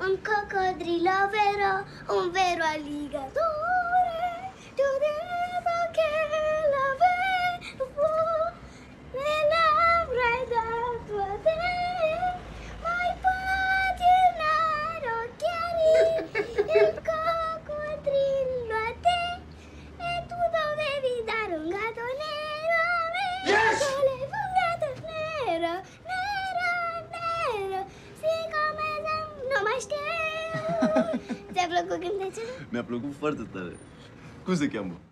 un coccodrillo vero, un vero alligatore, tu devo che l'avevo le labbra dato a te, ma i patinare occhiali, il coccodrillo a te, e tu dovevi dare un gatto nero a me. Yes! Volevo un gatto nero, nero, nero, siccome nu mai știu. Ți-a plăcut cântecele? Mi-a plăcut foarte tare. Cum se cheamă?